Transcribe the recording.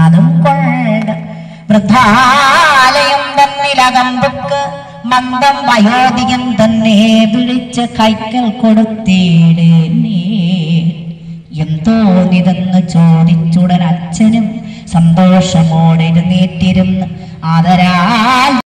അതും കൊണ്ട് വൃദ്ധാലയം തന്നിലകമ്പുക്ക് മന്ദം വയോധികൻ തന്നെ വിളിച്ച് കൈക്കൽ കൊടുത്തേടേ. എന്തോന്നിതെന്ന് ചോദിച്ചുടൻ അച്ഛനും സന്തോഷമോടെ എഴുന്നേറ്റിരുന്ന് ആദരാൽ